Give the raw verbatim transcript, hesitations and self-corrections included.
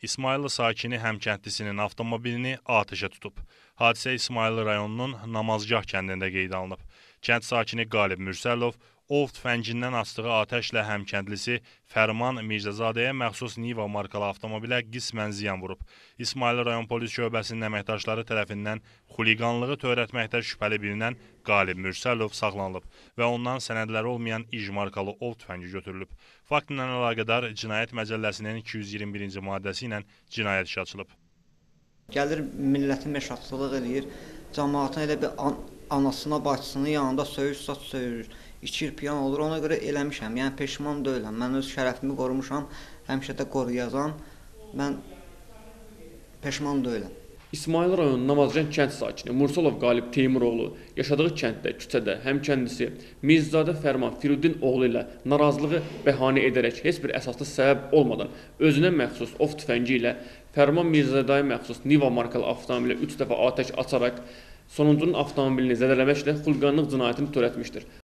İsmayıllı sakini həmkəndlisinin avtomobilini atəşə tutub. Hadisə İsmayıllı rayonunun Namazgah kəndində qeydə alınıb. Kənd sakini Qalib Mürsəlov ov tüfəngindən açdığı atəşlə həmkəndlisi Fərman Mirzəzadəyə məxsus Niva markalı avtomobilə qismən ziyan vurub. İsmayıllı rayon polis şöbəsinin əməkdaşları tərəfindən xuliqanlığı törətməkdə şübhəli bilinən Qalib Mürsəlov saxlanılıb və ondan sənədləri olmayan İJ markalı ov tüfəngi götürülüb. Faktla əlaqədar Cinayət Məcəlləsinin iki yüz iyirmi birinci maddəsi ilə cinayət işi açılıb. Gəlir millətin məşğulluq edir, cəmaatın elə bir an anasına, bacısının yanında söyür, saç söyür, içir, piyan olur. Ona görə eləmişəm, yəni peşman deyiləm. Mən öz şərəfimi qorumuşam, həmişə də qoruyacam. Mən peşman deyiləm. İsmayıllı rayonunun Namazcan kənd sakini Mursalov Qalib Teymuroğlu yaşadığı kənddə, küçədə həmkəndlisi Mirzəzadə Fərman Firudin oğlu ilə narazılığı bəhanə edərək heç bir əsaslı səbəb olmadan özünə məxsus ov tüfəngi ilə Fərman Mirzədəyə məxsus Niva markalı avtomobilə üç dəfə atəş açaraq sonuncunun avtomobilini zədələməklə xulqanlıq cinayətini törətmişdir.